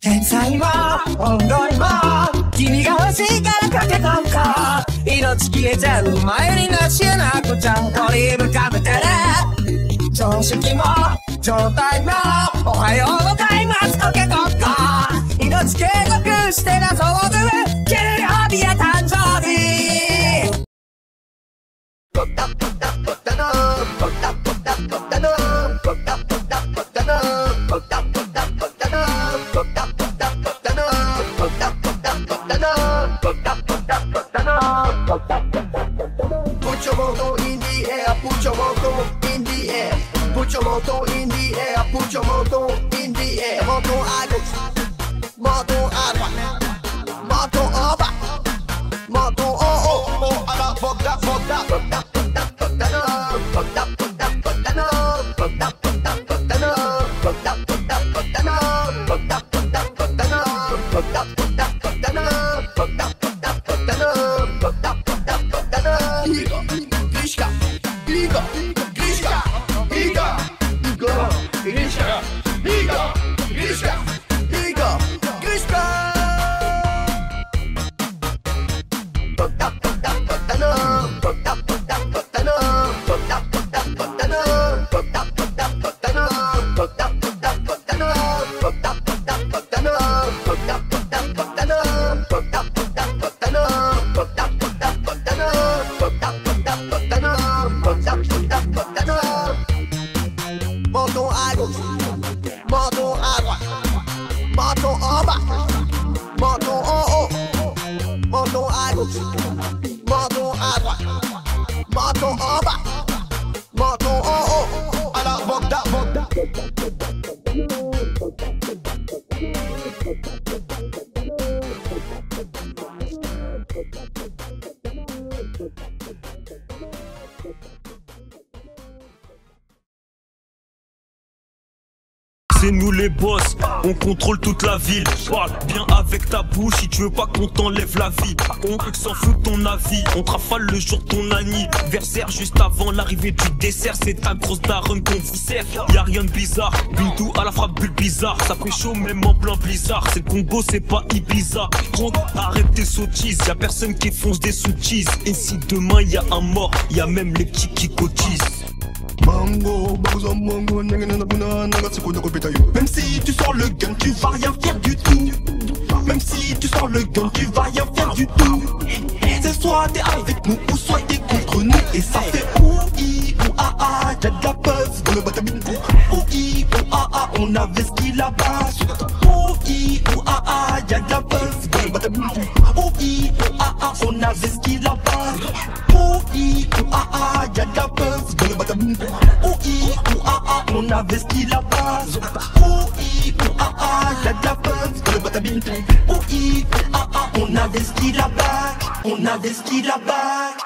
天才も本当にも君が欲しいからかけたんか命消えちゃう前になしえなくちゃ取り向かってね常識も状態もおはようございますかけとっか命継続してなそうで給料日や誕生日Put your moto in the air, put your moto in the air. Put your moto in the air, put your moto in the air. Moto agua, moto agua, moto oba, moto oh oh oh. Ala bogda bogda bogda bogda bogda no, bogda bogda bogda no, bogda bogda bogda no, bogda bogda bogda no, bogda bogda bogda no, bogda bogda bogda no, bogda bogda bogda no, bogda bogda bogda no. Grishka, Grishka, Grishka, Grishka, Grishka, Grishka, Grishka, Grishka, Grishka. Bogda bogda bogda no, bogda bogda bogda no, bogda bogda bogda no, bogda bogda bogda no, bogda bogda bogda no, bogda bogda bogda no, bogda bogda bogda no, bogda bogda bogda no, bogda bogda bogda no, bogda bogda bogda no, bogda bogda bogda no. Moto agua, moto agua, moto oba, moto oh oh, moto agua, moto agua, moto oba, moto oh oh. Ala bogda bogda. C'est nous les boss, on contrôle toute la ville. Parle bien avec ta bouche si tu veux pas qu'on t'enlève la vie. On s'en fout de ton avis, on te rafale le jour de ton anniversaire. Juste avant l'arrivée du dessert, c'est ta grosse daronne qu'on vous sert. Y'a rien de bizarre, Bintou à la frappe bulle bizarre. Ça fait chaud même en plein blizzard. C'est le Congo, c'est pas Ibiza. Donc arrête tes sottises, y'a personne qui fonce des sous-cheese. Et si demain y'a un mort, y'a même les petits qui cotisent. Mango, bagusa mango, même si tu sors le gun, tu vas rien faire du tout. Même si tu sors le gun, tu vas rien faire du tout. C'est soit t'es avec nous ou soit t'es contre nous. Et ça fait ouï ou ah ah, y'a de la buzz dans le batabine. Ouï ou ah ah, on avait ce qu'il a bas. Ouï ou ah ah, y'a de la buzz dans le batabine. Ouï ou ah ah, on avait ce qu'il a bas. Ouï ou ah ah, y'a de la buzz dans le batabine. Ouï ou ah ah, on avait ce qu'il a bas. Ouï ou ah ah, y'a de la buzz dans le batabine. Ouï ou ah ah, on avait ce qu'il a bas. On avait ce qu'il a bas.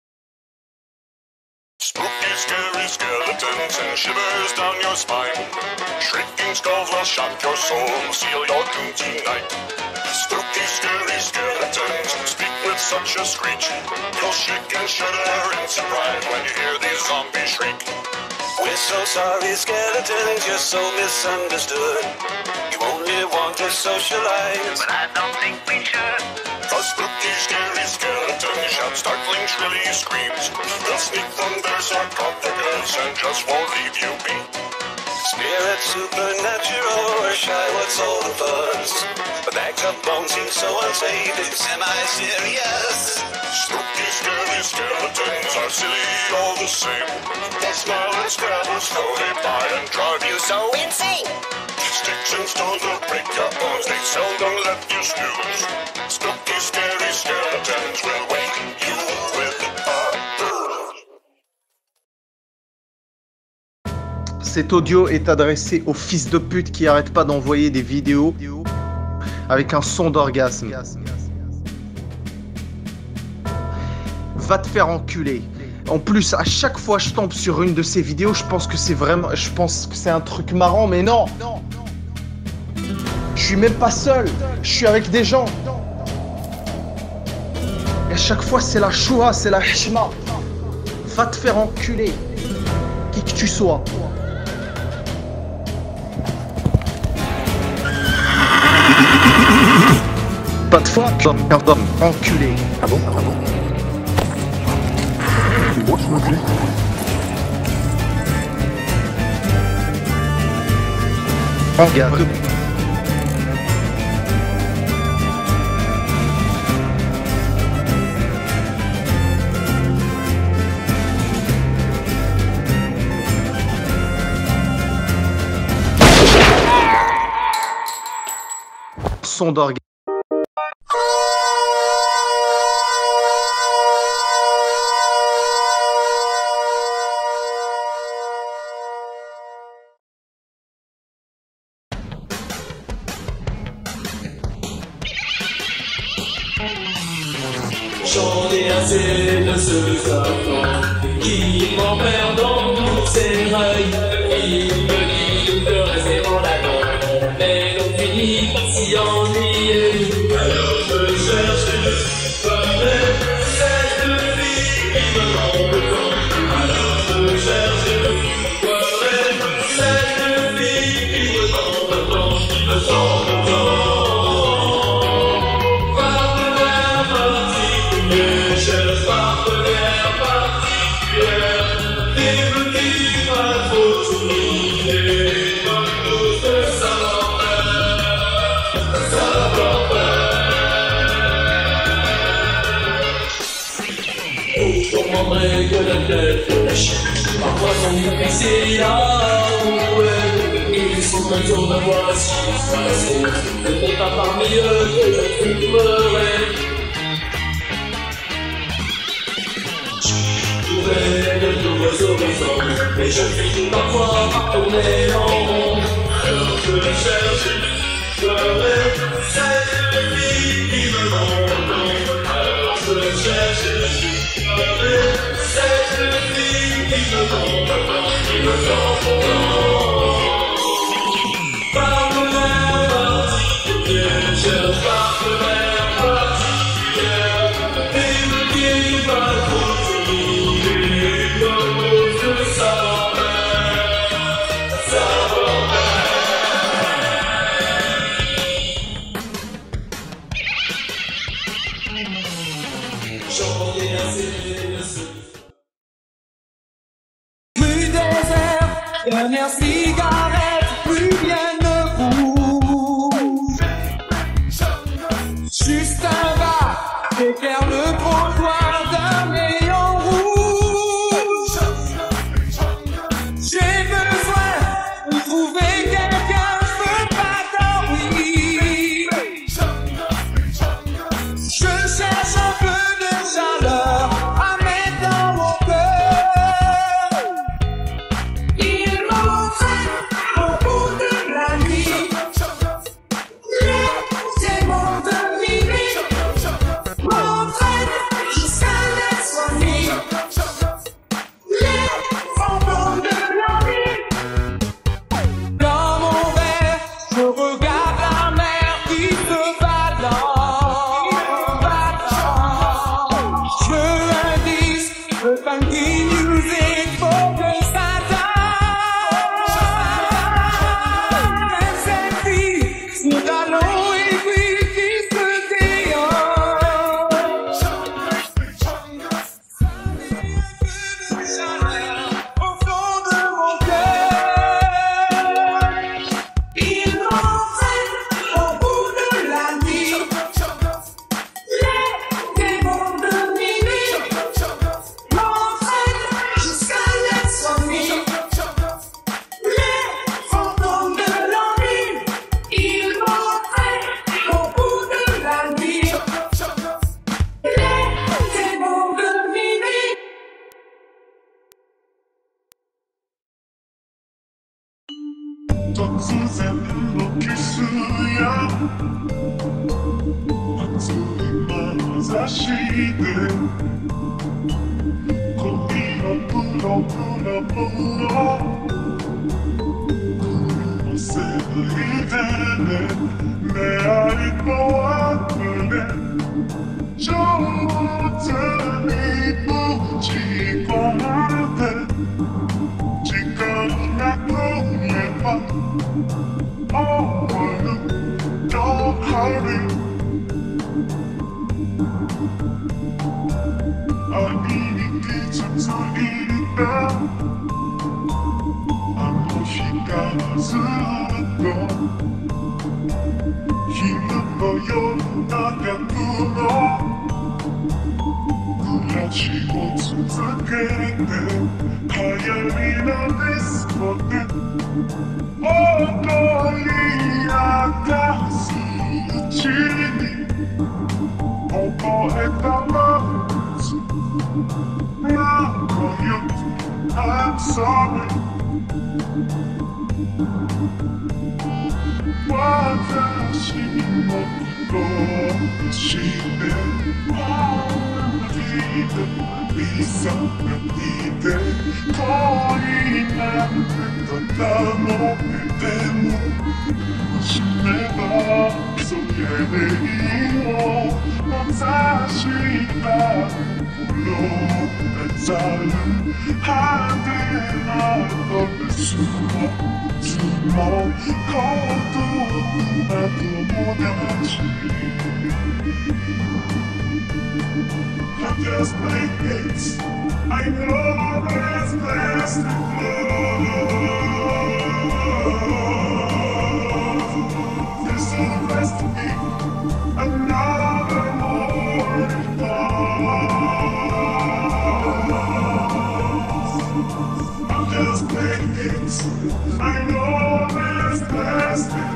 Spooky, scary skeletons and shivers down your spine. Shrieking skulls will shock your soul, seal your doom tonight. Spooky, scary skeletons speak with such a screech. You'll shake and shudder in surprise when you hear these zombies shriek. We're so sorry, skeletons, you're so misunderstood. You only want to socialize, but I don't think we should. The spooky, scary skeletons shout startling, shrilly screams. They'll sneak from their sarcophagus and just won't leave you be. Spirit, supernatural, or shy, what's all the buzz? The bags of bones seem so unsafe, it's semi-serious. Spooky, scary skeletons are silly all the same. The smell and scrabble slowly by and drive you so insane. Sticks and stones will break your bones, they seldom let you snooze. Spooky, scary skeletons will wake you with a bruise. Cet audio est adressé aux fils de pute qui arrêtent pas d'envoyer des vidéos avec un son d'orgasme. Va te faire enculer. En plus, à chaque fois que je tombe sur une de ces vidéos, je pense que c'est un truc marrant, mais non. Je suis même pas seul. Je suis avec des gens. Et à chaque fois, c'est la choua, c'est la hishma. Va te faire enculer. Qui que tu sois. Pas de foi, enculé. Ah bon? Moi, je suis enculé. Regarde. Son d'orgue. J'en ai assez de ce enfant qui m'emmerde dans tous ses rêves. Il me dit de rester en avant, mais l'on finit par s'y ennuyer. Alors je cherche cette fille qui me rend le temps. Alors je cherche cette fille qui me rend le temps, qui me rend le temps. Que la tête de la chienne, parfois sont difficiles à avouer. Ils sont un jour d'avoir si facile, ce n'est pas parmi eux que je trouverai. Je trouverai de nouveaux horizons, mais je finis parfois par tourner en rond. Alors je cherche, je rêve, cette fille qui me rend le temps. Alors je cherche, cette fille qui me tombe, qui me tombe. Partenaire particulier, cherche partenaire particulier. Et me dis pas trop timide, comme de savoir-faire, j'en ai assez de ce. Rue désert, dernière cigarette, plus bien debout. Juste un bar, éclaire le trottoir d'un néon rouge. J'ai besoin de trouver quelqu'un, je veux pas dormir. Je cherche un peu de chaleur à mettre dans mon cœur. Il m'entraîne au bout de la nuit. Les démons de minuit m'entraînent jusqu'à l'insomnie. Les fantômes de la nuit. Dans mon verre, je regarde la mer qui se balance. Je veux un disque de funky music pour que ça danse. Cette fille, sur talons aiguilles qui se déhanche. Ça met un peu de chaleur au fond de mon cœur. Il m'entraîne au bout de la nuit. Les démons de minuit m'entraînent jusqu'à l'insomnie. Les fantômes de l'ennui, ils m'entraînent au bout de la nuit. Les démons de minuit. Don't sorry. I need it to eat it now. I know she got to 힘든 거요 나가구나 그려지고 숨죽이는데 하얀이나 비스거든 어떠리아가 스치니 오버했다가 나거요 I'm sorry 와다시 먹고 싶네 어디든 이상한이대 거의 남들던 나눠낼 때문 심내가 속에내 이워 넌 사실 나 불러 날 자른 하늘나 너를 숨어 거도 나도 못하지 I'm just like this I know there's plastic love There's so the rest of me Another morning I'm just like this I know there's plastic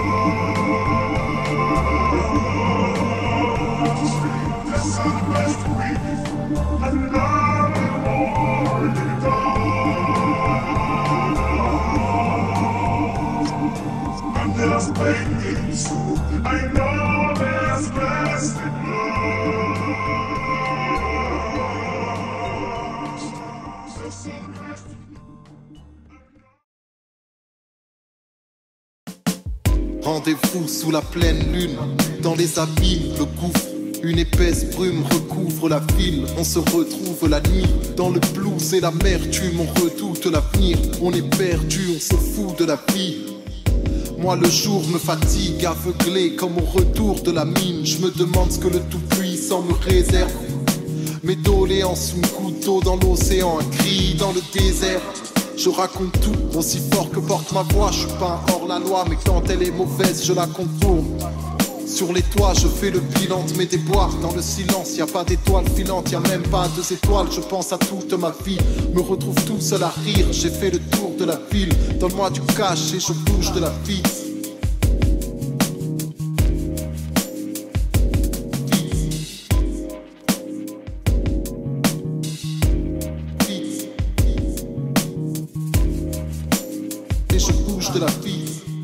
love There's so the rest of me Another morning I'm just like this I know there's plastic love There's so the rest of me Rendez-vous sous la pleine lune, dans les abîmes, le gouffre. Une épaisse brume recouvre la ville. On se retrouve la nuit, dans le blues et l'amertume. On redoute l'avenir, on est perdu, on se fout de la vie. Moi le jour me fatigue, aveuglé comme au retour de la mine. Je me demande ce que le Tout-Puissant me réserve. Mes doléances sous goutte d'eau dans l'océan, un cri dans le désert. Je raconte tout, aussi fort que porte ma voix. Je suis pas un hors-la-loi, mais quand elle est mauvaise, je la contourne. Sur les toits, je fais le bilan de mes déboires. Dans le silence, y a pas d'étoiles filantes, y a même pas 2 étoiles. Je pense à toute ma vie, me retrouve tout seul à rire. J'ai fait le tour de la ville, donne-moi du cash et je bouge de la vie. Et je bouge de la vie.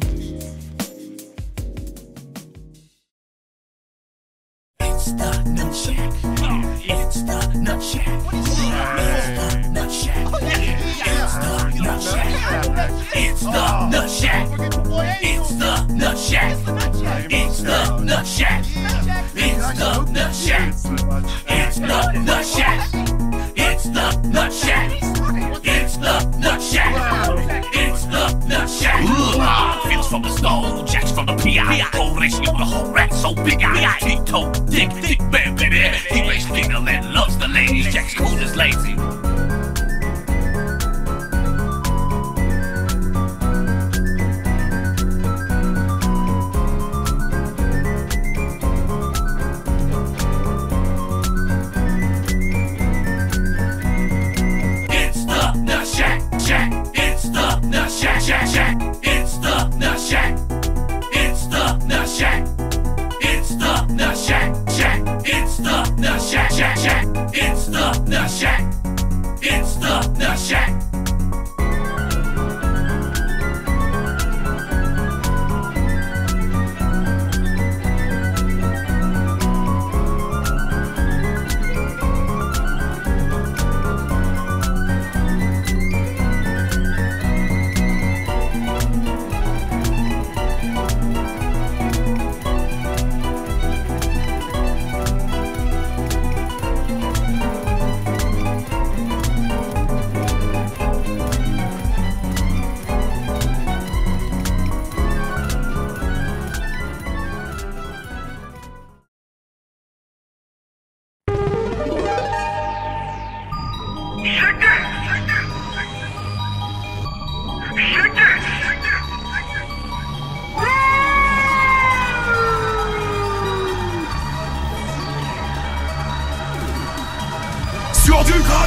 It's the Nut Shack. It's the Nut Shack. It's the Nut Shack. It's the Nut Shack. It's the Nut Shack. It's the Nut Shack. It's the Nut Shack. It's the Nut Shack. It's the Nut Shack. It's the Nut Shack. It's the Nut Shack. It's the Nut Shack. Vince from the stove, Jacks from the PI. Whole ratio, the whole rat so big I T-toe, dick man, baby. He raised finger and loves the ladies. Jack's cool as lazy. It's the Nut Shack, Shack. It's the Nut Shack, Shack, Shack. It's the Nut Shack. It's the Nut Shack. It's the Nut Shack, Shack. It's the Nut Shack, Shack, Shack. It's the Nut Shack.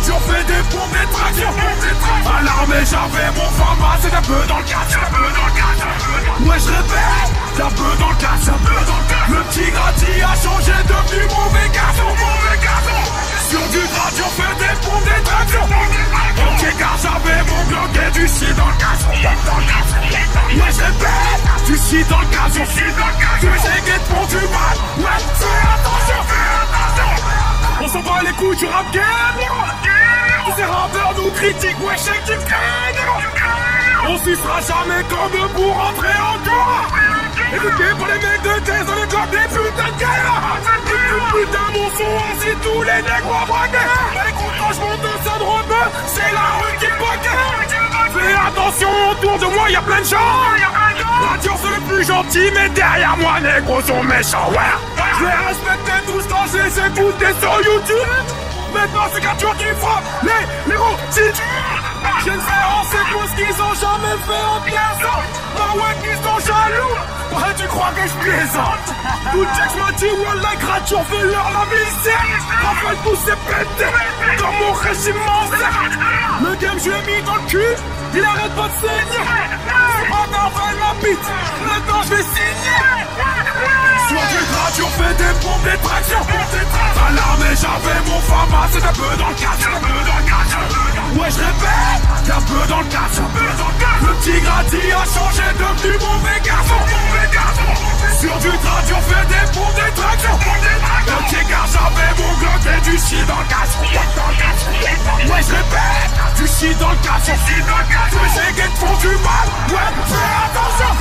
radio fait des pompes, des tractions. À l'armée j'avais mon format, c'est un peu dans le cadre. Ouais je répète, c'est un peu dans le cadre. Le petit gratis a changé, devenu mauvais garçon. Sur du radio fait des pompes, des tractions. Ok car j'avais mon bloc et du shit dans le cadre. Ouais je répète, du shit dans le cadre. Tu sais qu'être pour du mal. Ouais fais attention. On s'en bat les couilles du rap game. Tous ces rappeurs nous critiquent, ouais shake du on s'y fera jamais comme pour rentrer encore. Écoutez pour les mecs de thèse dans le club des putains de guerre. Putain mon son ainsi tous les négros braqués. Les contents je monte de ça de rebeu, c'est la rue qui poquette. Fais attention autour de moi y'a plein de gens. Radio c'est le plus gentil mais derrière moi négros sont méchants ouais. Je les respectais tous quand je les écoutais sur YouTube. Maintenant c'est Cature qui frappe les gros si tu je ne fais en séquence qu'ils ont jamais fait en pièce. Ah ouais qu'ils sont jaloux. Ouais tu crois que je plaisante. Tout Jax m'a dit wallah Cature fait leur la misère. Rappelle tous ces pétés dans mon régiment. Le game je l'ai mis dans le cul. Il arrête pas de saigner. Maintenant fait la bite. Maintenant je vais signer. Sur du radio fait des pompes, des tractions. À l'armée j'avais mon format, c'est un peu dans le cadre. Ouais je répète, c'est un peu dans le cadre. Le petit gratis a changé, devenu mauvais garçon. Sur du radio fait des pompes, des tractions. Ok car j'avais mon glock et du shit dans le cadre. Ouais je répète, du shit dans le cadre. Tous ces gays font du mal. Ouais fais attention.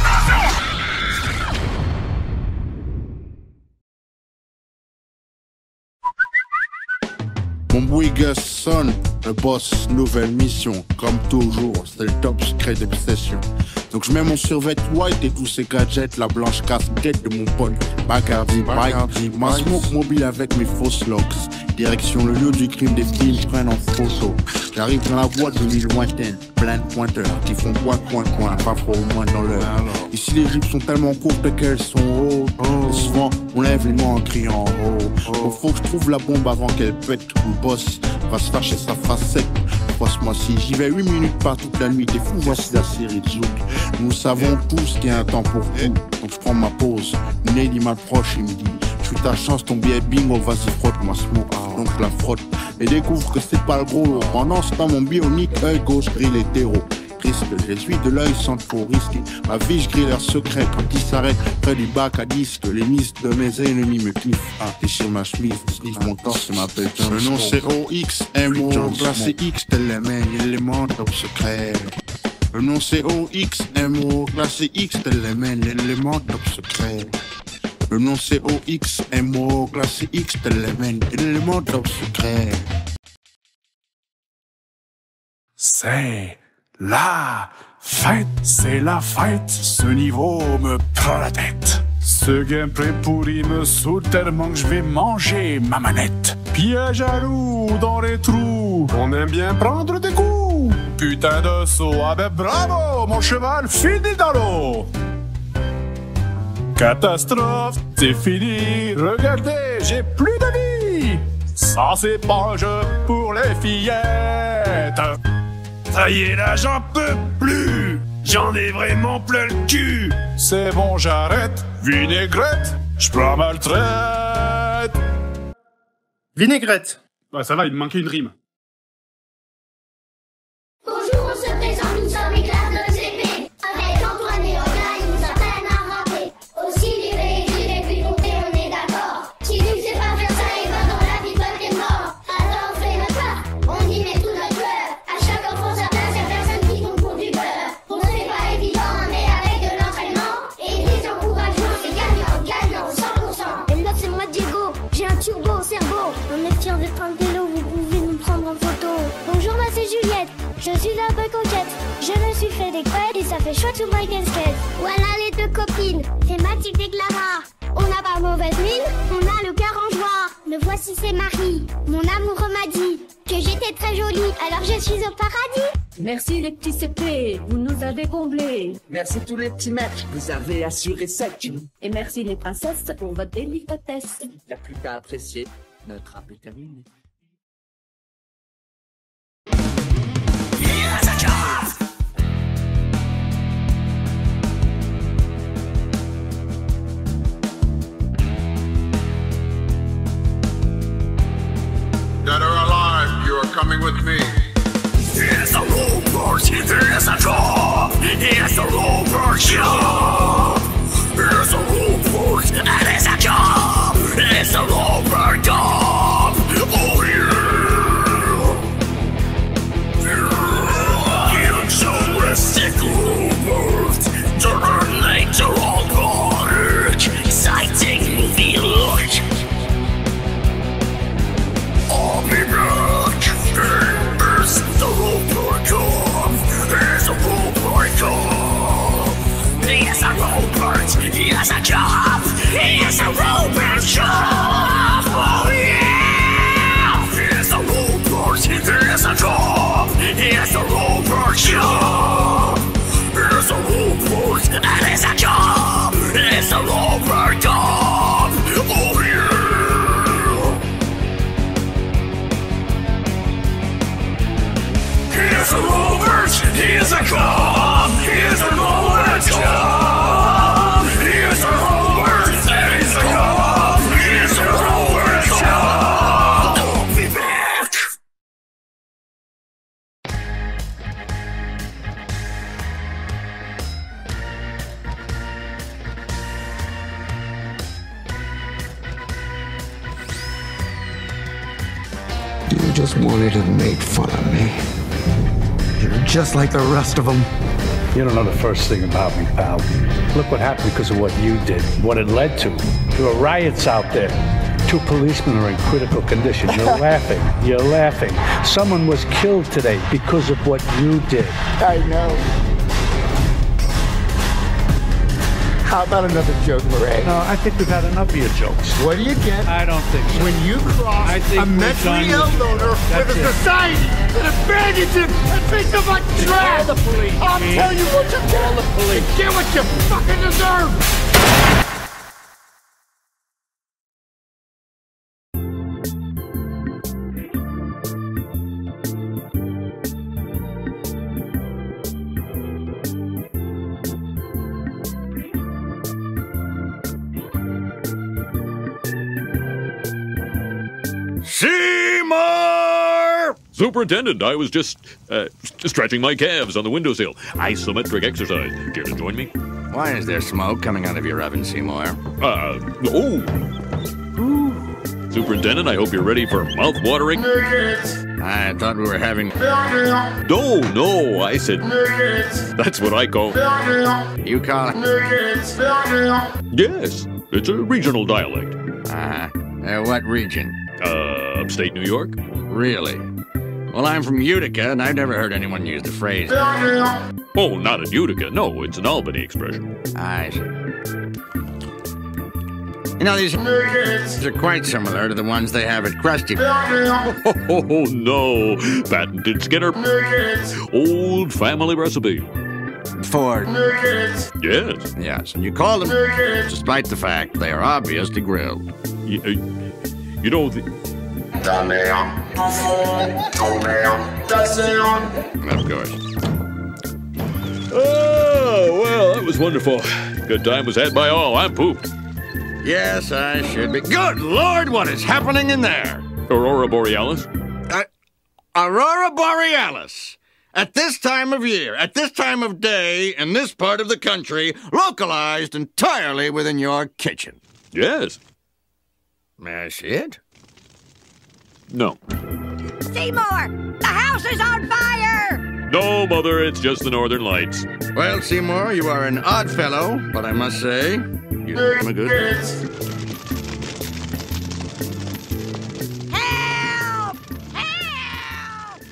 Mon Bouygues sonne, le boss, nouvelle mission. Comme toujours, c'est le top secret d'obsession. Donc je mets mon survêt white et tous ces gadgets, la blanche casquette de mon pote Bacardi Mike, ma smoke mobile avec mes fausses locks. Direction le lieu du crime, des filles prennent en photo. J'arrive dans la boîte de l'île lointaine, plein de pointeurs qui font coin, pas trop au moins dans l'heure. Ici les jupes sont tellement courtes qu'elles sont hautes. Et souvent on lève les mains en criant oh. Faut que je trouve la bombe avant qu'elle pète. Le boss va se fâcher, ça fera sec. Croise-moi si j'y vais 8 minutes par toute la nuit. T'es fou, voici la série de Zouk. Nous savons tous qu'il y a un temps pour tout. Donc je prends ma pause. Nelly m'approche et me dit je suis ta chance, ton billet bingo, vas-y frotte-moi smoke. Donc je la frotte et découvre que c'est pas le gros lot. Pendant ce temps mon bionique œil gauche grille les terreaux. Triste, j'essuie de l'œil sans trop risquer. Ma vie je grille leur secret quand ils s'arrêtent près du bac à disque. Les listes de mes ennemis me kiffent. Déchire ma chemise, sniffe mon corps, c'est ma pelle. Le nom c'est OXMO, classé X, tel les mains, élément top secret. Le nom c'est OXMO, classé X, tel les mains, élément top secret. Le nom c'est OXMO, classé X, tel les mains, élément top secret. C'est la fête, c'est la fête, ce niveau me prend la tête. Ce gameplay pourri me saoule tellement que je vais manger ma manette. Piège à loup dans les trous, on aime bien prendre des coups. Putain de saut, ah ben bravo, mon cheval finit dans l'eau. Catastrophe, c'est fini, regardez, j'ai plus de vie. Ça c'est pas un jeu pour les fillettes. Ça y est là, j'en peux plus. J'en ai vraiment plein le cul. C'est bon, j'arrête. Vinaigrette, j'prends ma retraite. Vinaigrette. Ouais, ça va, il me manquait une rime. Bonjour, on se présente, nous sommes les classes de CP. Avec Antoine et Romain, ils nous apprennent à rapper. Aussi lire et écrire et puis compter, on est d'accord. Si tu sais pas faire ça, et ben dans la vie, toi t'es mort. Alors fais le pas, on y met tout notre cœur. À chaque enfant sa place, y'a personne qui compte pour du beurre. Bon, c'est pas évident, mais avec de l'entraînement et des encouragements, c'est gagnant, 100%. Et là, c'est moi Diego, j'ai un turbo au cerveau. On est fiers d'être un vélo, vous pouvez nous prendre en photo. Bonjour, moi c'est Juliette, je suis un peu coquette. Je me suis fait des crêpes et ça fait chouette sous ma casquette. Voilà les deux copines, c'est Mathilde et Clara. On n'a pas mauvaise mine, on a le cœur en joie. Me voici, c'est Marie, mon amoureux m'a dit que j'étais très jolie, alors je suis au paradis. Merci les petits CP, vous nous avez comblés. Merci tous les petits maîtres, vous avez assuré sec. Et merci les princesses pour votre délicatesse. Il n'y a plus qu'à apprécier, notre rap est terminé. has a job. Dead or alive, you are coming with me. Here's the Rovers, here's a job. Here's the Rovers job. Here's the Rovers, and it's a job. It's the Rover job. Oh yeah. Futuristic Rovers, Terminator on board. Exciting movie look. I'll be back. Here's the Rover job. Here's the Rover job. Here's a Robert. He has a job. Here's a Robert job. Oh yeah. Here's the Robert. Here's a job. Here's the Robert job. Here's a Robert. And it's a job. It's a Robert job. Oh yeah. Here's a Rovers, here's a job, here's a Rovers job, here's a Rovers, here's a job, here's a Rovers job. I'll be back. You just wanted to make fun of me. You're just like the rest of them. You don't know the first thing about me, pal. Look what happened because of what you did, what it led to. There were riots out there. 2 policemen are in critical condition. You're laughing. You're laughing. Someone was killed today because of what you did. I know. How about another joke, Murray? No, I think we've had enough of your jokes. What do you get? I don't think so. When you cross I think a we're mentally done ill with- loner That's with a it. society that abandons him and thinks of like trash. Call the police, I'm Gene. telling you what you Call the police. Get what you fucking deserve. Seymour! Superintendent, I was just stretching my calves on the windowsill. Isometric exercise. Care to join me? Why is there smoke coming out of your oven, Seymour? Superintendent, I hope you're ready for mouth-watering. I thought we were having... No, I said... That's what I call... You call it? Yes, it's a regional dialect. What region? Upstate New York. Really? Well, I'm from Utica, and I've never heard anyone use the phrase. Oh, not in Utica. No, it's an Albany expression. I see. You know, these are quite similar to the ones they have at Krusty. Oh, no. Patented Skinner. Old family recipe. For... Yes. Yes, and you call them despite the fact they are obviously grilled. You know, Of course. Oh, well, that was wonderful. Good time was had by all. I'm pooped. Yes, I should be. Good Lord, what is happening in there? Aurora Borealis? Aurora Borealis. At this time of year, at this time of day, in this part of the country, localized entirely within your kitchen. Yes. May I see it? No. Seymour! The house is on fire! No, Mother, it's just the Northern Lights. Well, Seymour, you are an odd fellow, but I must say, you're a good man. Help! Help!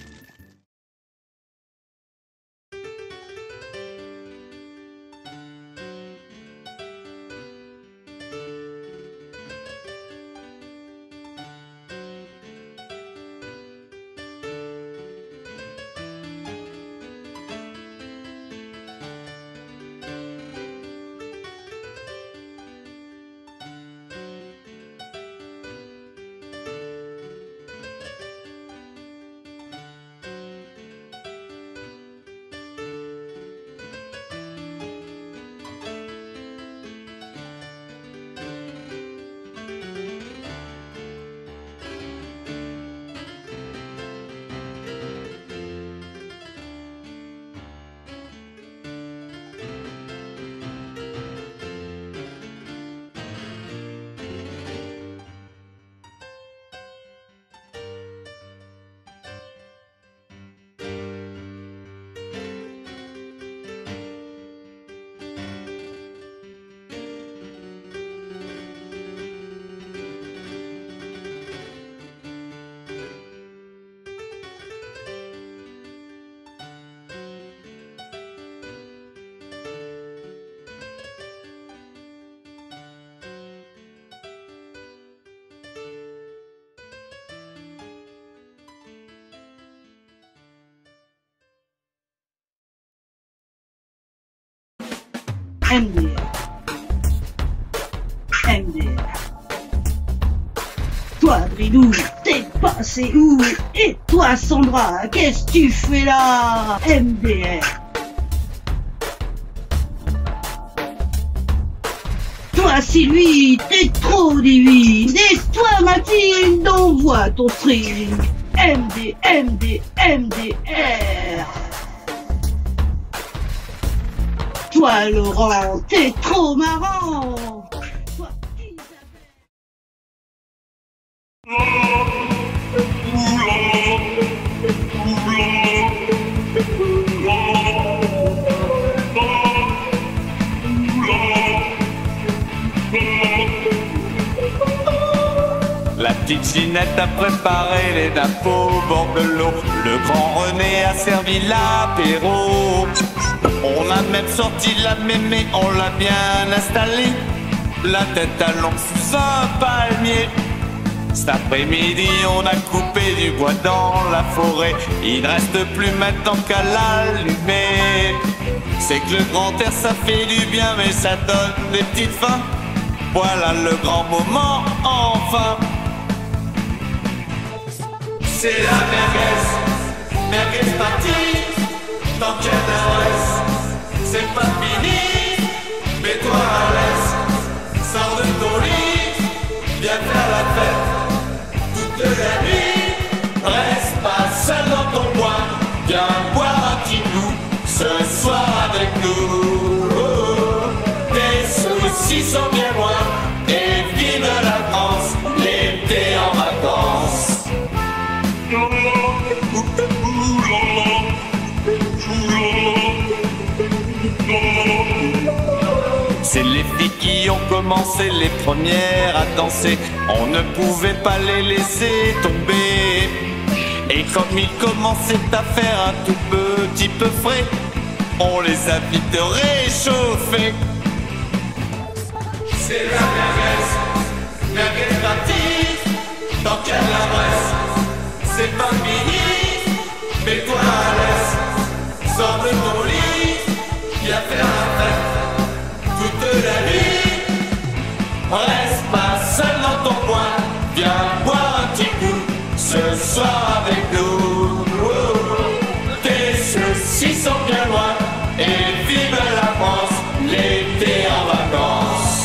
MDR. MDR. Toi, Bridou, t'es passé où? Et toi, Sandra, qu'est-ce que tu fais là? MDR. Toi, Sylvie, t'es trop divine. Et toi, Mathilde, envoie ton string. MD, MD, MDR. Toi, Laurent, t'es trop marrant. La petite Ginette a préparé les nappes au bord de l'eau. Le grand René a servi l'apéro. On a même sorti la mémé, on l'a bien installée. La tête à l'ombre sous un palmier. Cet après-midi, on a coupé du bois dans la forêt. Il ne reste plus maintenant qu'à l'allumer. C'est que le grand air, ça fait du bien, mais ça donne des petites fins. Voilà le grand moment, enfin. C'est la merguez partie. Tant qu'il y en reste, c'est pas fini. Mets-toi à l'aise, sors de ton lit, viens faire la fête toute la nuit. Reste pas seul dans ton coin, viens boire un petit coup ce soir avec nous. Tes soucis sont bien loin et vive la France, l'été en vacances. C'est les filles qui ont commencé les premières à danser. On ne pouvait pas les laisser tomber. Et comme ils commençaient à faire un tout petit peu frais, on les a vite réchauffés. C'est la merguez partie. Tant qu'il y a de la braise, c'est pas fini. Mets-toi à l'aise, sors de ton lit, viens faire la fête toute la nuit. Reste pas seul dans ton coin, viens boire un petit coup ce soir avec nous. Tes soucis sont bien loin et vive la France, l'été en vacances.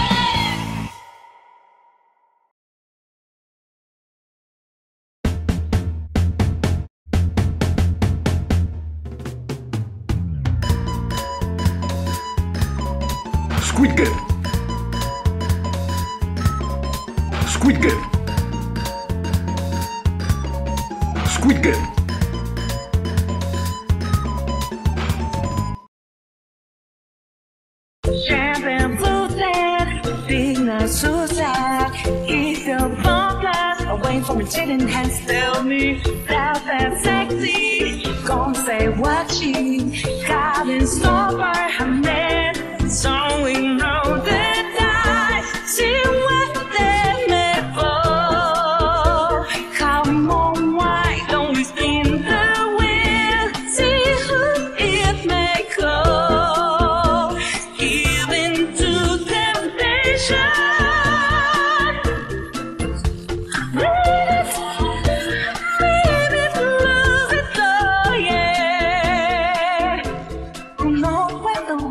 Squid Game. Squid Game. Squid Game. Champagne floated, big night suicide. Eat the bomb blast, away from the chilling hands. Tell me that that's sexy. Gonna say what she got in store for her man. So we know that I see what they made for. Come on, why don't we spin the wheel? See who it may go. Give into temptation. Maybe lose it all, yeah. Who knows where the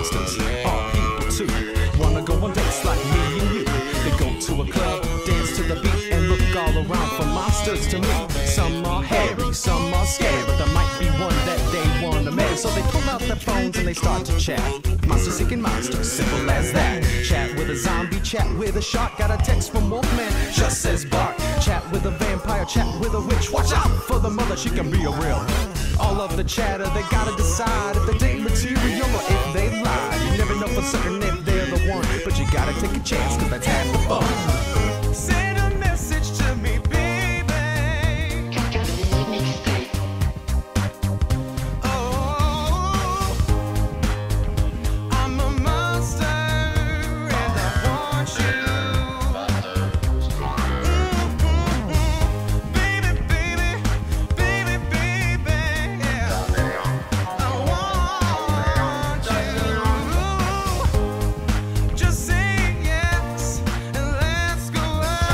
monsters are people too. Wanna go on dates like me and you. They go to a club, dance to the beat, and look all around for monsters to meet. Some are hairy, some are scary, but there might be one that they wanna marry. So they pull out their phones and they start to chat. Monster seeking monster, simple as that. Chat with a zombie, chat with a shark. Got a text from Wolfman, just says bark. Chat with a vampire, chat with a witch. Watch out for the mother, she can be a real. All of the chatter, they gotta decide if they date material or if they lie. You never know for certain if they're the one, but you gotta take a chance, cause that's half the fun. Send a message to me, baby. Oh, I'm a monster and I want you. Baby, baby, baby, baby, yeah. I want you. Just say yes and let's go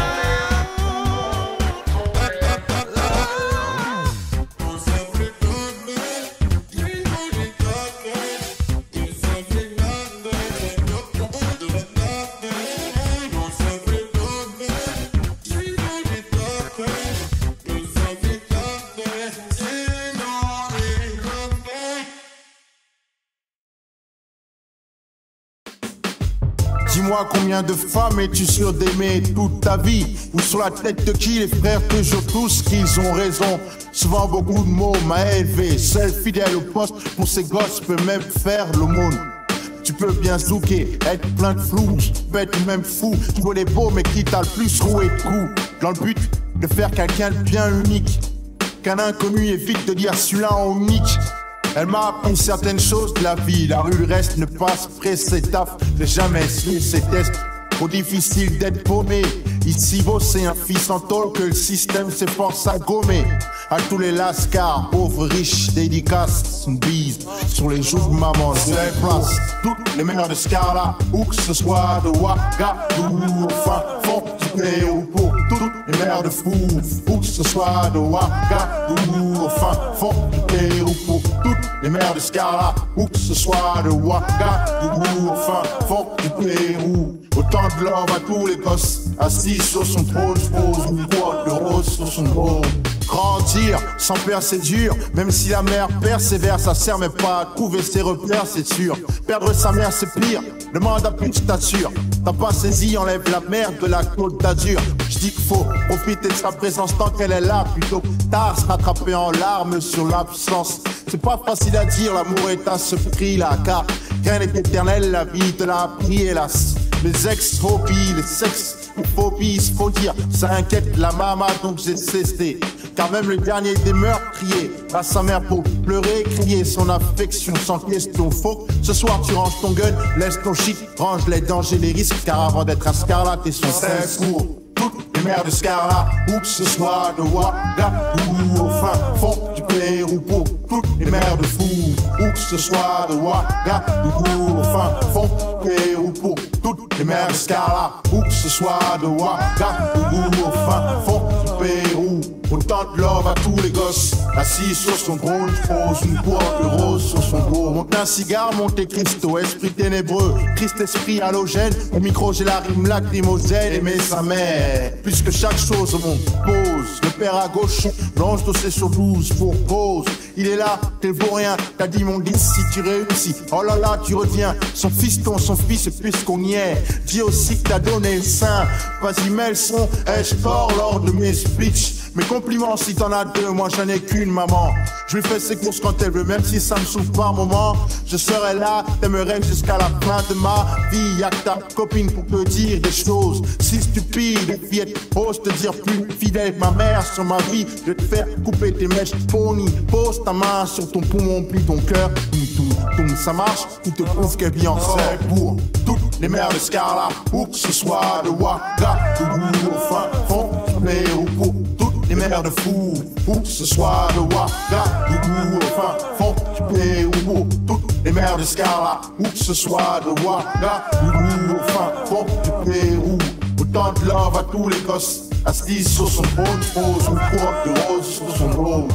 Dis-moi combien de femmes es-tu sûr d'aimer toute ta vie? Ou sur la tête de qui les frères te jurent tous qu'ils ont raison? Souvent beaucoup de mots m'a élevé, seul fidèle au poste pour ses gosses peut même faire l'aumône. Tu peux bien zouker, être plein de flou, tu peux être même fou. Tu vois les beaux mais qui t'a le plus roué de coups, dans le but de faire quelqu'un de bien unique, qu'un inconnu évite de dire celui-là en unique. Elle m'a appris certaines choses de la vie. La rue reste ne passe près ses tafs. J'ai jamais su ses tests. Trop difficile d'être paumé. Ici bosser un fils en tôle que le système s'efforce à gommer. À tous les lascars, pauvres, riches, dédicaces, une bise sur les joues de maman. Je les place toutes les mères de Scarla, où que ce soit de Ouagadougou, au fin fond du Pérou, pour toutes les mères de fou, où que ce soit de Ouagadougou, au fin fond du Pérou, pour toutes les mères de Scarla, où que ce soit de Ouagadougou, au fin fond du Pérou. Autant de love à tous les gosses, assis sur son trône, je pose une boîte de rose sur son trône. Grandir sans peur c'est dur, même si la mère persévère, ça sert mais pas à trouver ses repères, c'est sûr. Perdre sa mère c'est pire, demande à plus de stature. T'as pas saisi, enlève la merde de la Côte d'Azur. Je dis qu'il faut profiter de sa présence tant qu'elle est là, plutôt que tard se rattraper en larmes sur l'absence. C'est pas facile à dire, l'amour est à ce prix-là, car rien n'est éternel, la vie te l'a appris hélas. Les ex-phobies, les sex-phobies, faut dire, ça inquiète la maman donc j'ai cessé. Car même le dernier des meurtriers à sa mère pour pleurer, crier son affection sans question. Faut que ce soir tu ranges ton gun, laisse ton shit, range les dangers, les risques. Car avant d'être un Scarla, t'es son sexe pour toutes les mères de Scarla, où que ce soit de Ouagadougou, au fin fond du Pérou, pour toutes les mères de fou, où que ce soit de Ouagadougou, au fin fond du Pérou, pour toutes les mères de Scarla, où que ce soit de Ouagadougou, au fin fond du Pérou. Autant de love à tous les gosses, assis sur son trône, pose une boîte de rose sur son dos. Monte un cigare, Monte Cristo, esprit ténébreux, Christ esprit halogène. Au micro j'ai la rime lacrymogène, aimer sa mère. Puisque chaque chose au monde pose, le père à gauche, blanche dossé sur 12 pour pause. Il est là, t'es vaut rien, t'as dit mon 10 si tu réussis. Oh là là, tu reviens, son fiston, son fils, puisqu'on y est. Dis aussi que t'as donné le sein, vas-y mets le son, je pars lors de mes speeches. Mes compliments si t'en as deux, moi j'en ai qu'une maman. Je lui fais ses courses quand elle veut, même si ça me souffle par moment. Je serai là, t'aimerais jusqu'à la fin de ma vie. Y'a que ta copine pour te dire des choses si stupides. Fillette, ose te dire plus fidèle que ma mère sur ma vie. Je vais te faire couper tes mèches pony. Pose ta main sur ton poumon, puis ton cœur. Tout ça marche, tout te prouve qu'elle vit en sec pour toutes les mères de Scarla, où que ce soit de Ouagadougou, au fin fond du Pérou, pour toutes les mères de fou, où que ce soit de Ouagadougou, au fin fond du Pérou, pour toutes les mères de Scarla, où que ce soit de Ouagadougou, au fin fond du Pérou. Autant de love à tous les gosses, assis sur son trône, pose une boîte de rose sur son dos.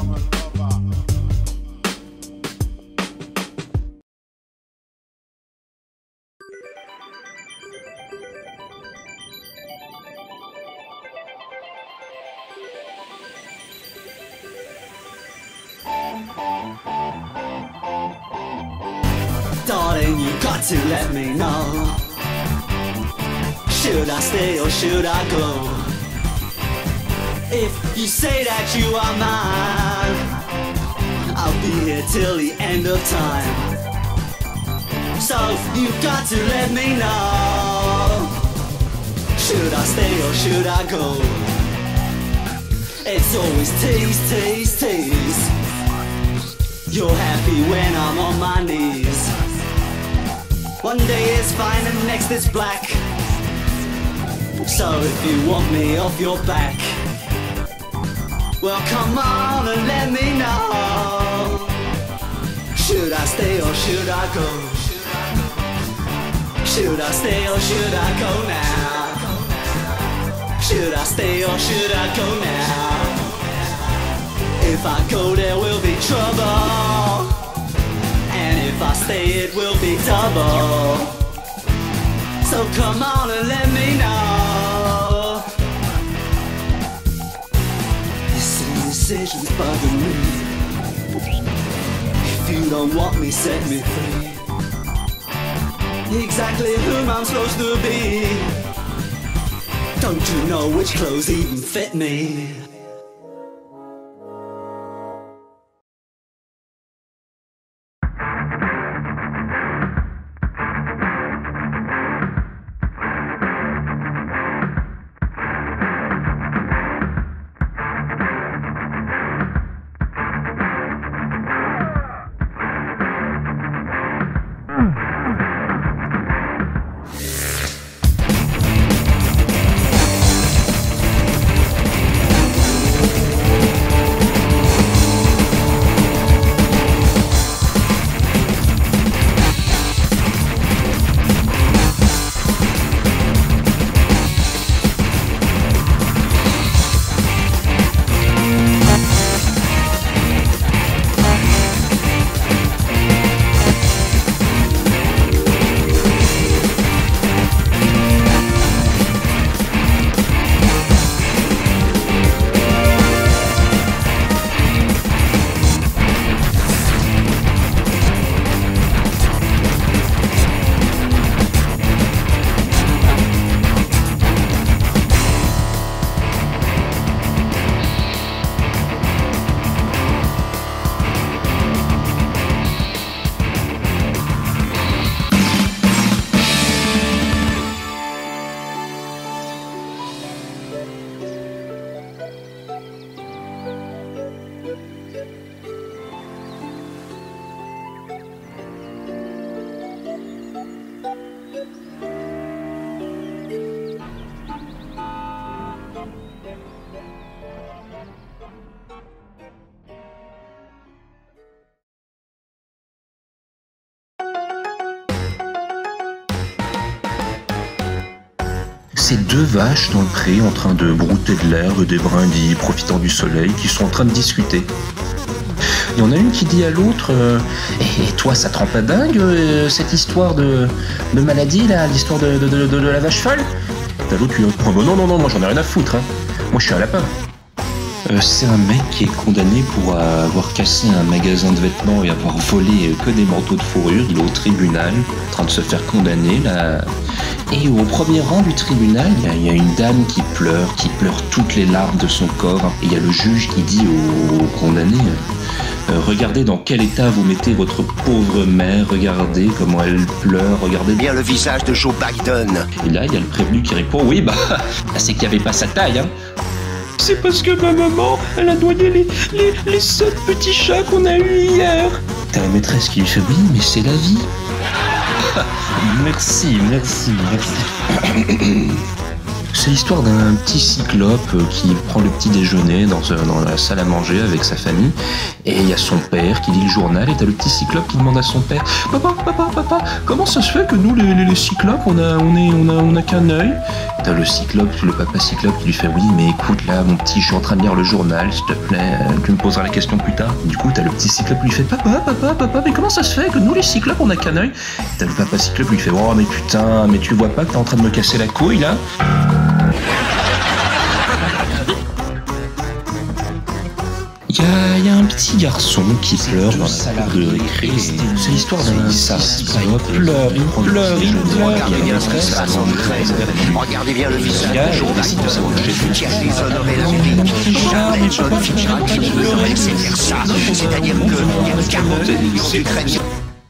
Darling, you got to let me know. Should I stay or should I go? If you say that you are mine, I'll be here till the end of time. So you've got to let me know. Should I stay or should I go? It's always tease, tease, tease. You're happy when I'm on my knees. One day it's fine and next it's black. So if you want me off your back, well come on and let me know. Should I stay or should I go? Should I stay or should I go now? Should I stay or should I go now? If I go there will be trouble, and if I stay it will be double. So come on and let me know. This indecision's bugging me. If you don't want me, set me free. Exactly whom I'm supposed to be. Don't you know which clothes even fit me? Ces deux vaches dans le pré en train de brouter de l'herbe, des brindilles, profitant du soleil, qui sont en train de discuter. Il y en a une qui dit à l'autre et toi, ça te rend pas dingue cette histoire de maladie, là, l'histoire de la vache folle? T'as l'autre qui dit oh, bah non, moi j'en ai rien à foutre, hein. Moi je suis un lapin. C'est un mec qui est condamné pour avoir cassé un magasin de vêtements et avoir volé que des manteaux de fourrure. Il est au tribunal, en train de se faire condamner, là. Et au premier rang du tribunal, il y a une dame qui pleure toutes les larmes de son corps. Et il y a le juge qui dit au condamné regardez dans quel état vous mettez votre pauvre mère, regardez comment elle pleure, regardez bien le visage de Joe Biden. Et là, il y a le prévenu qui répond oui, bah, c'est qu'il n'y avait pas sa taille, hein. C'est parce que ma maman, elle a noyé les 7 petits chats qu'on a eu hier. T'as la maîtresse qui lui fait oui, mais c'est la vie. Merci. C'est l'histoire d'un petit cyclope qui prend le petit déjeuner dans la salle à manger avec sa famille. Et il y a son père qui lit le journal et t'as le petit cyclope qui demande à son père Papa, comment ça se fait que nous les cyclopes on a qu'un œil? T'as le papa cyclope qui lui fait oui mais écoute là mon petit je suis en train de lire le journal s'il te plaît tu me poseras la question plus tard. Du coup t'as le petit cyclope qui lui fait Papa mais comment ça se fait que nous les cyclopes on a qu'un œil? T'as le papa cyclope qui lui fait oh mais putain mais tu vois pas que t'es en train de me casser la couille là? Il y a un petit garçon qui pleure dans la cour de récré. C'est l'histoire d'un sarrasin. Il pleure. Il y a une stress. Regardez bien le visage, on décide de s'approcher qui a déshonoré la République. Jamais je ne finirai pas de me laisser faire ça. C'est-à-dire que il y a 40 millions d'Ukrainiens.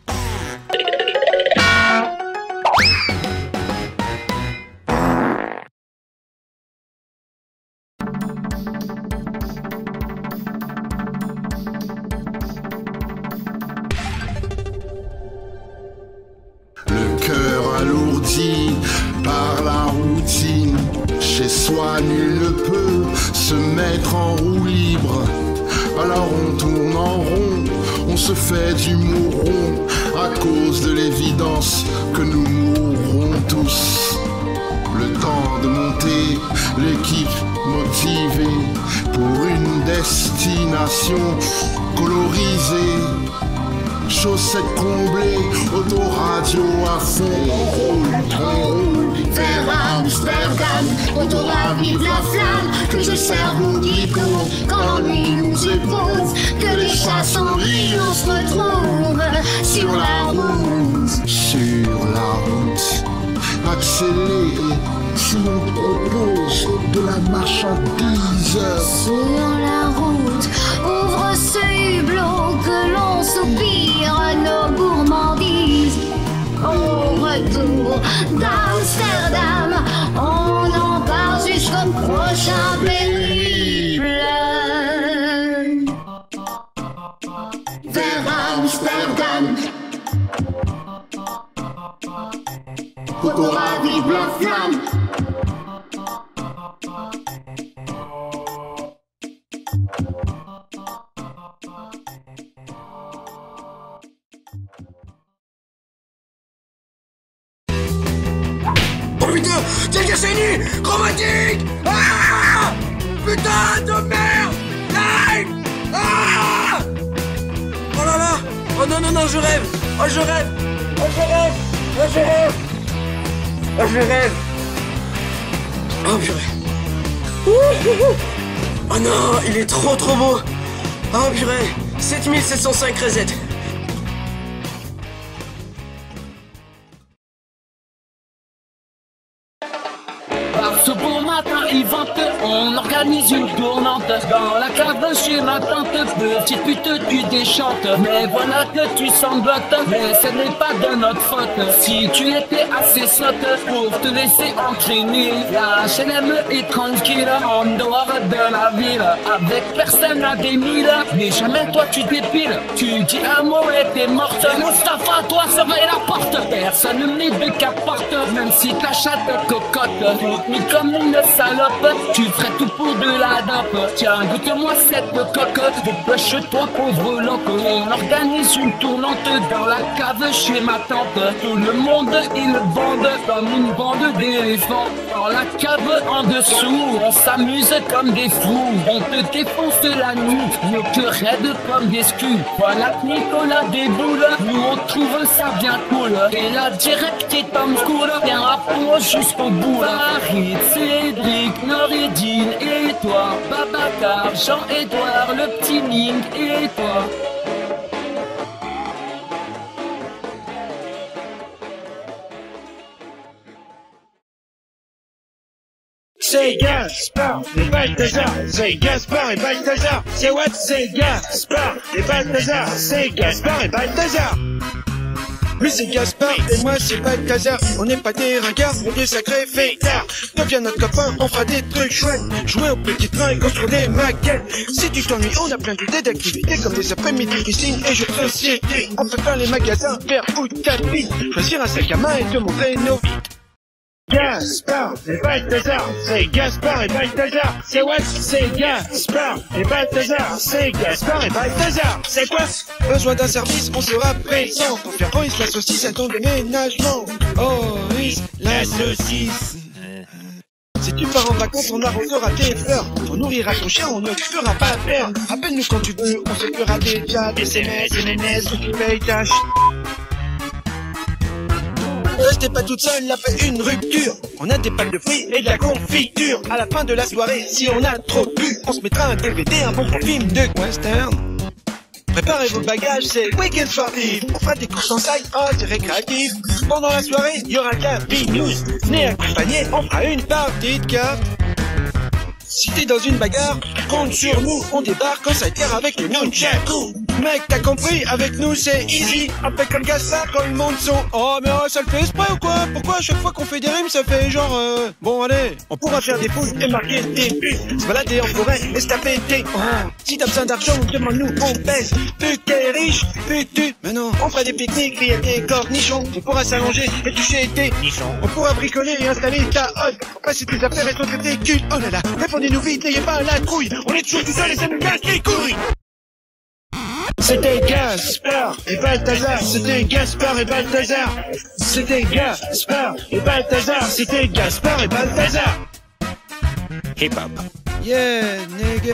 Par la routine, chez soi nul ne peut se mettre en roue libre. Alors on tourne en rond, on se fait du mouron à cause de l'évidence que nous mourrons tous. Le temps de monter l'équipe motivée pour une destination colorisée. Chaussettes comblées, autoradio à fond. On roule vers Amsterdam. Autoravive la flamme que je serve au dico. Quand l'ennui nous épouse, que les chats s'enrient, on se retrouve sur la route. Sur la route, accéléré, si on propose de la marchandise. Sur la route, ouvre ce hublot que l'on soupire à nos gourmandises. Au retour d'Amsterdam, on en part jusqu'au prochain périple. Vers Amsterdam, pour ravive la flamme. Oh putain, c'est le Gasseni, chromatique. Ah, putain de merde. Live. Ah, oh là là. Oh non non non, je rêve. Oh je rêve. Oh je rêve. Oh je rêve. Oh je rêve. Oh purée. Oh non, il est trop beau. Oh purée. 7705 reset. Ce beau matin, il vente, on organise une tournante dans la cave chez ma tante. Petite pute, tu déchantes, mais voilà que tu sanglotes. Mais ce n'est pas de notre faute si tu étais assez sotte pour te laisser entraîner. La HLM est tranquille en dehors de la ville, avec personne à des milles. Mais jamais toi tu dépiles, tu dis un mot et t'es morte. Mustapha, toi surveille la porte, personne ne met de capote, même si ta chatte cocotte. Mais comme une salope, tu ferais tout pour de la dope. Tiens, goûte-moi cette coque, dépêche-toi pauvre loco. On organise une tournante dans la cave chez ma tante. Tout le monde il bande comme une bande d'éléphants. Dans la cave en dessous, on s'amuse comme des fous. On te défonce la nuit, nos queues raides comme des scuds. Voilà que Nicolas déboule, nous on trouve ça bien cool. Et là direct est Tom Cool, bien rapport jusqu'au bout. Farid, Cédric, Noridine et toi, Babacar, Jean-Édouard, le petit Ming et toi. C'est Gaspard et Balthazar, c'est Gaspard et Balthazar, c'est what? C'est Gaspard et Balthazar, c'est Gaspard et Balthazar. Lui c'est Gaspard et moi c'est Balthazar. On n'est pas des ringards mais des sacrés fêtards. Deviens notre copain, on fera des trucs chouettes. Jouer au petit train et construire des maquettes. Si tu t'ennuies, on a plein d'idées d'activités, comme des après-midi piscine et jeux de société. On peut faire les magasins, faire ou tapis, choisir un sac à main et te montrer nos vies. Gaspard et Balthazar, c'est Gaspard et Balthazar, c'est what? C'est Gaspard et Balthazar, c'est Gaspard et Balthazar, c'est quoi? Besoin d'un service, on sera présent pour faire Hoïs la saucisse à ton déménagement. Hoïs la saucisse. Si tu pars en vacances, on arrosera tes fleurs. On nourrira ton chien, on ne te fera pas peur. Appelle-nous quand tu veux, on se fera des chats, des SMS, MMS, tu payes ta Restez pas toute seule, là fait une rupture. On a des pâtes de fruits et de la confiture. À la fin de la soirée, si on a trop bu, on se mettra un DVD, un bon film de western. Préparez vos bagages, c'est week-end sportif. On fera des courses en salle, c'est récréatif. Pendant la soirée, il y aura Capi News. Venez accompagner, on fera une partie de cartes. Si t'es dans une bagarre, compte sur nous, on débarque quand ça tire avec le nunchaku. Mec, t'as compris, avec nous c'est easy. Un peu comme Gaspard quand il monte son. Oh mais ça le fait exprès ou quoi? Pourquoi à chaque fois qu'on fait des rimes ça fait genre Bon allez, on pourra faire des fouilles et marquer des buts. Se balader en forêt et se taper des Si t'as besoin d'argent, demande-nous, on baisse. Plus que t'es riche, plus que tu. Mais non, on fera des pique-niques, griller des cornichons. On pourra s'allonger et toucher des nichons. On pourra bricoler et installer ta hotte. Passer tes affaires et sauter tes culs. Oh là là, répondez-nous vite, n'ayez pas la trouille. On est toujours tout seul et ça nous casse les couilles. C'était Gaspard et Balthazar, c'était Gaspard et Balthazar. C'était Gaspard et Balthazar, c'était Gaspard et Balthazar. Hip hop. Yeah, nigga.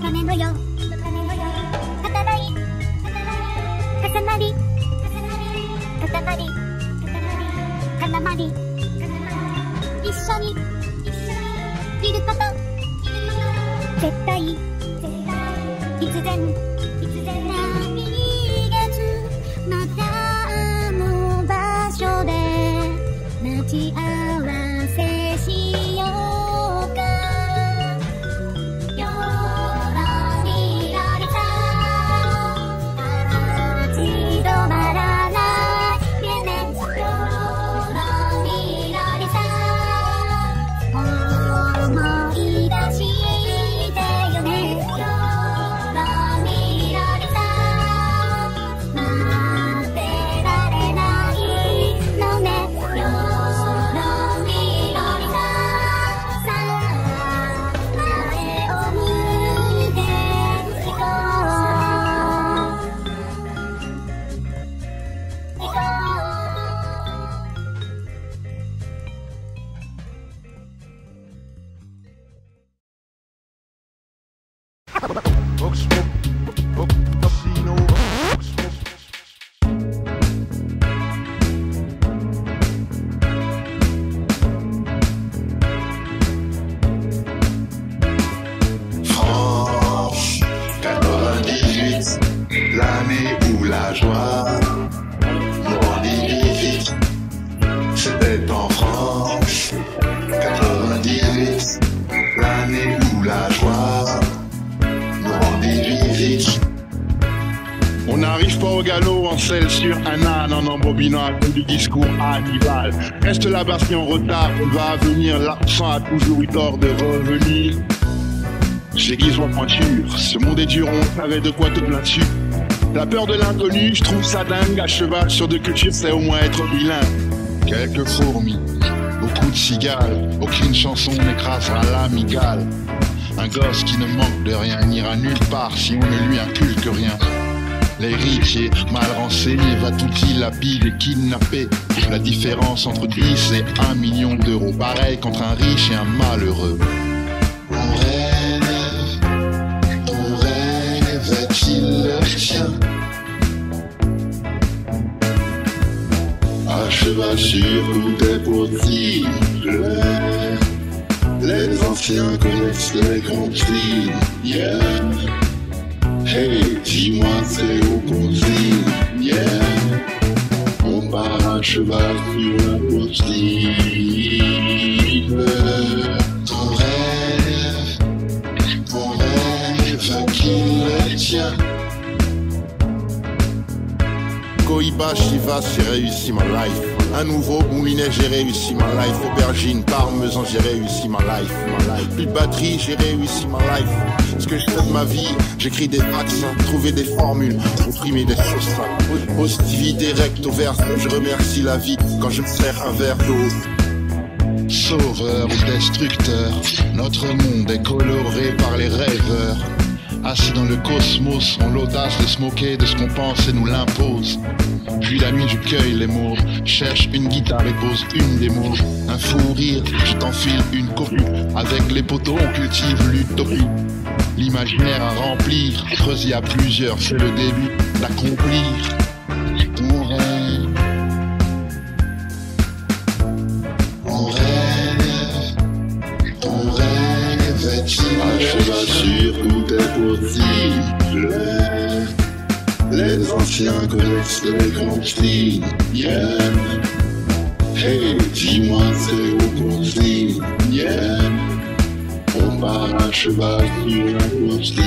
雨のよ硬い重なり固まり絡まり一緒にいること絶対必然来月またあの場所で待ち合わせしようかよろみろりさ立ち止まらない夢よろみろりさ思い出してよねよろみろりさ待ってられないのねよろみろりささあ前を向いて行こう行こ France 98, l'année où la joie grandit vite. C'était en France 98, l'année où la joie grandit vite. On n'arrive pas au galop en selle sur un âne en embobinant à coup du discours Hannibal. Reste là-bas si on retard, on va venir, l'accent a toujours eu tort de revenir. J'aiguise ma pointure, ce monde est dur, on savait de quoi te plains-tu. La peur de l'inconnu, je trouve ça dingue, à cheval sur deux cultures, c'est au moins être bilingue. Quelques fourmis, beaucoup de cigales, aucune chanson n'écrasera l'amigale. Un gosse qui ne manque de rien n'ira nulle part si on ne lui inculque rien. L'héritier mal renseigné va tout dilapider et kidnapper. La différence entre 10 et 1 million d'euros, pareil qu'entre un riche et un malheureux. Ton rêve est-il le tien? À cheval sur tout est possible. Les anciens connaissent les grands signes. Yeah. Hey, dis-moi c'est où qu'on signe. Yeah. On part à cheval sur l'impossible. Ton rêve qui le tient. Cohiba, Chivas, j'ai réussi ma life. Un nouveau moulinet, j'ai réussi ma life. Aubergine, parmesan, j'ai réussi ma life. Plus de batterie, j'ai réussi ma life. Ce que je fais de ma vie, j'écris des vaccins, trouver des formules, comprimer des choses simples. Positivité recto verso, je remercie la vie quand je me sers un verre d'eau. Sauveur ou destructeur, notre monde est coloré par les rêveurs. Assis dans le cosmos, on l'audace de se moquer de ce qu'on pense et nous l'impose. Puis la nuit je cueille les mots, cherche une guitare et pose une des mots. Un fou rire, je t'enfile une copie. Avec les poteaux on cultive l'utopie. L'imaginaire à remplir, creuser à plusieurs, c'est le début d'accomplir ton rêve. Ton rêve est-il à cheval sur tout est possible. Les anciens connaissent les grands signes. Yeah. Hey, dis-moi c'est où qu'on signe. Yeah. On part à cheval sur l'impossible.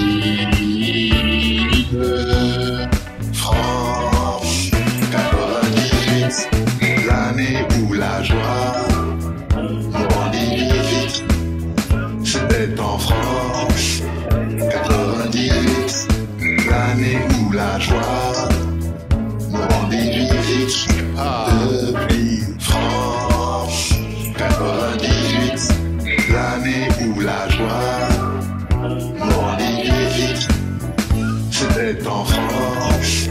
France 98, l'année où la joie grandit vite. C'était en France 98, l'année où la joie grandit vite. Depuis France 98, l'année où la joie grandit vite. C'était en France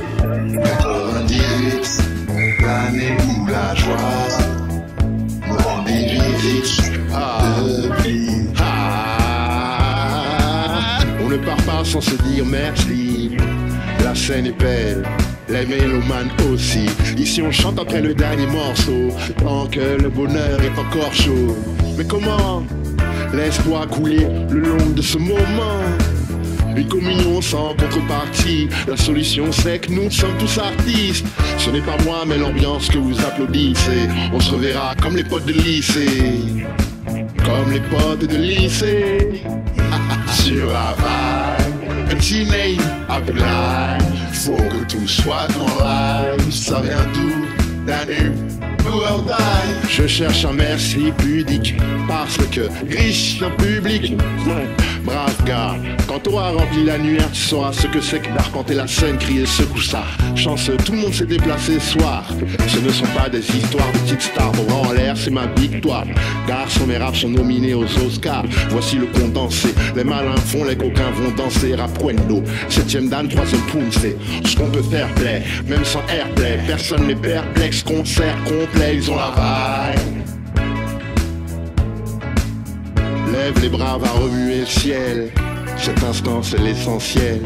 98, l'année où la joie grandit vite. On ne part pas sans se dire merci. La scène est belle, les mélomanes aussi. Ici on chante après le dernier morceau, tant que le bonheur est encore chaud. Mais comment? Laisse-toi couler le long de ce moment. Une communion sans contrepartie. La solution c'est que nous sommes tous artistes. Ce n'est pas moi mais l'ambiance que vous applaudissez. On se reverra comme les potes de lycée. Comme les potes de lycée. Sur la vague, petit name, appelage. Faut que tout soit en live. Ça vient d'où? D'un je cherche un merci pudique parce que riche en public. Brave gars, quand t'auras rempli l'annuaire, tu sauras ce que c'est que d'arpenter la scène, crier secoue ça. Chance, tout le monde s'est déplacé ce soir. Ce ne sont pas des histoires de petites stars. Bras en l'air, c'est ma victoire. Garçons, mes raps sont nominés aux Oscars. Voici le condensé. Les malins font, les coquins vont danser. Rapuendo, 7ème dan, 3ème poum, c'est ce qu'on peut faire play. Même sans airplay, personne n'est perplexe. Concert complet, ils ont la vague. Lève les bras, va remuer le ciel. Cet instant, c'est l'essentiel.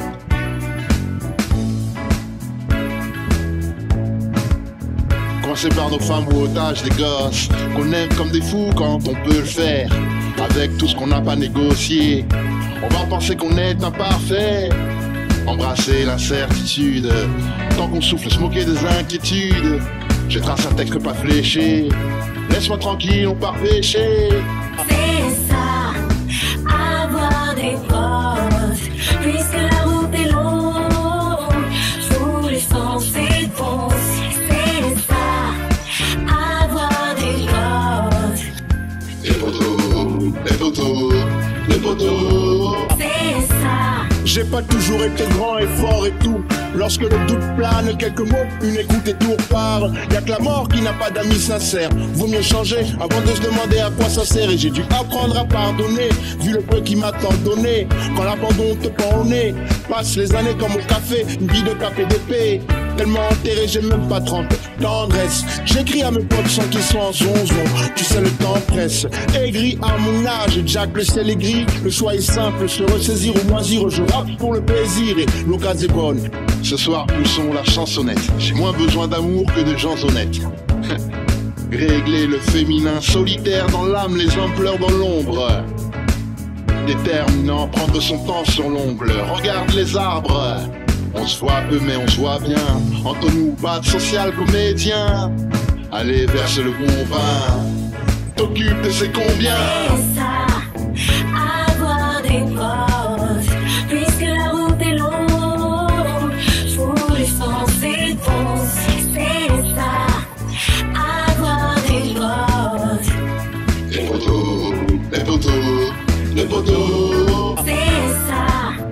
Coincés par nos femmes ou otages des gosses, qu'on aime comme des fous quand on peut le faire. Avec tout ce qu'on n'a pas négocié, on va penser qu'on est imparfait. Embrasser l'incertitude, tant qu'on souffle, se moquer des inquiétudes. Je trace un texte pas fléché. Laisse-moi tranquille, on part pêcher. C'est ça, avoir des potes, puisque la route est longue, faut les foncer, fonce. C'est ça, avoir des potes. Les poteaux, les poteaux. C'est ça. J'ai pas toujours été grand et fort et tout. Lorsque le doute plane, quelques mots, une écoute et tout repart. Y'a que la mort qui n'a pas d'amis sincères. Vaut mieux changer avant de se demander à quoi ça sert. Et j'ai dû apprendre à pardonner, vu le peu qui m'a tant donné. Quand l'abandon te prend au nez, passe les années comme au café, une vie de KPDP. Tellement enterré, j'ai même pas 30 tendresse. J'écris à mes potes sans qu'ils soient en zonzon. Tu sais, le temps presse. Aigri à mon âge, Jack le ciel est gris. Le choix est simple, se ressaisir ou moisir. Je rappe pour le plaisir et l'occasion est bonne. Ce soir, poussons la chansonnette. J'ai moins besoin d'amour que de gens honnêtes. Régler le féminin solitaire dans l'âme, les hommes pleurent dans l'ombre. Déterminant, prendre son temps sur l'ongle. Regarde les arbres. On se voit peu mais on se voit bien. Entre nous, pas de social comédien. Allez, verse le bon vin. T'occupes de ces combien? C'est ça, avoir des potes, puisque la route est longue, faut les foncer, fonce. C'est ça, avoir des potes. Les poteaux, les poteaux, les poteaux. C'est ça.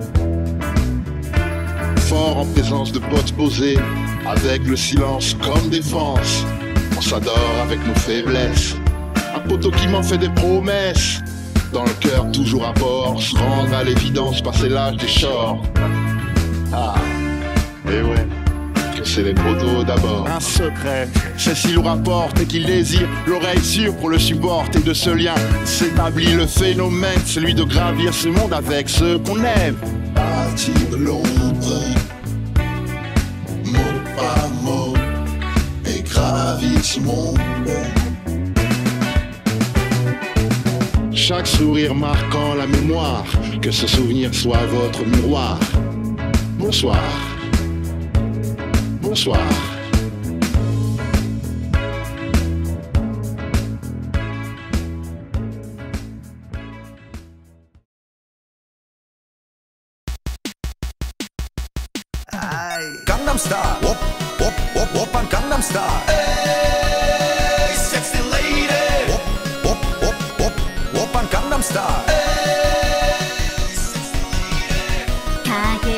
Fort en présence de potes posés, avec le silence comme défense. On s'adore avec nos faiblesses. Un poteau qui m'en fait des promesses. Dans le cœur toujours à bord, se rendre à l'évidence, passer l'âge des shorts. Ah, et ouais, que c'est les poteaux d'abord. Un secret, c'est s'il nous rapporte et qu'il désire l'oreille sûre pour le support. Et de ce lien s'établit le phénomène, celui de gravir ce monde avec ceux qu'on aime. Partir de l'ombre, mot par mot, et gravir ce monde. Chaque sourire marquant la mémoire, que ce souvenir soit votre miroir. Bonsoir, bonsoir. Gangnam Style, whoop, whoop, whoop, whoop on Gangnam Style. Hey, sexy lady, whoop, whoop, whoop, whoop, whoop on Gangnam Style. Hey, sexy lady.